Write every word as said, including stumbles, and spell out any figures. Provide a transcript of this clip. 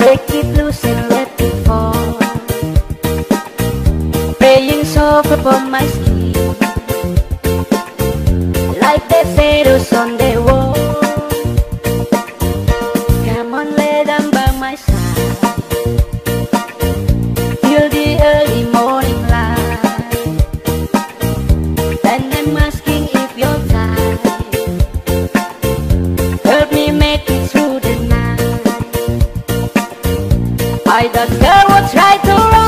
Take it loose and let it fall. Praying soft upon my skin, like the shadows on the wall. Come on, lay down by my side, feel the early morning light. And I'm asking if you're tired, help me make it through the night. I don't care what's right or wrong.